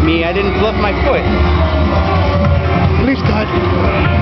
Me, I didn't fluff my foot. Please, God.